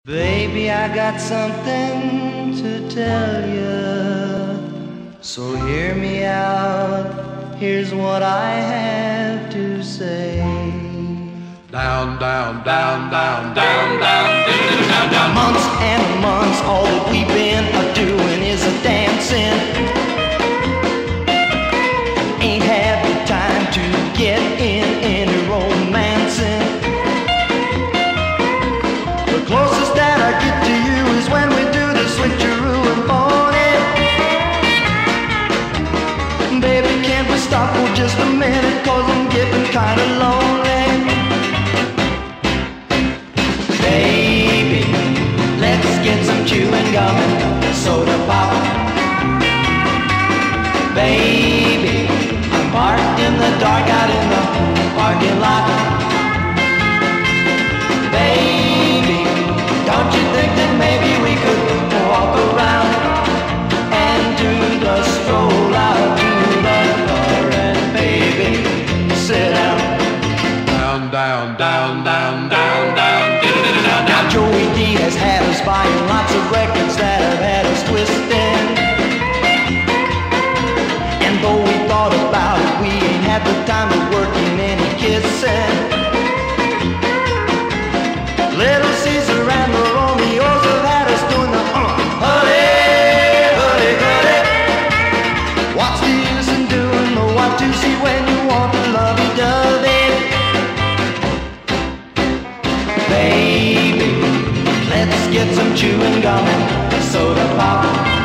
Baby, I got something to tell you, so hear me out, here's what I have to say. Down, down, down, down, down, down, down, down. Months and months, all that we've been a-doing is a-dancing. Ain't had the time to get in any romancing. The closest that I get to you is when we do the switcheroo and phone it. Baby, can't we stop for just a minute, 'cause I'm getting kinda lonely. Baby, let's get some chewing gum and soda pop. Baby, I'm parked in the dark out in the parking lot. Baby, don't you think that maybe we could walk around and do the stroll out to the bar and baby, sit down. Down, down, down, down, down, down, down. Now Joey D has had us buying lots of records that have had us twisting. And though we thought about it, we ain't had the time to work in any kissing. Little Caesar and the Romeos have had us doing the huddy, huddy, huddy. What's the use in doing the what to see when you want the lovey-dovey? Baby, let's get some chewing gum and soda pop.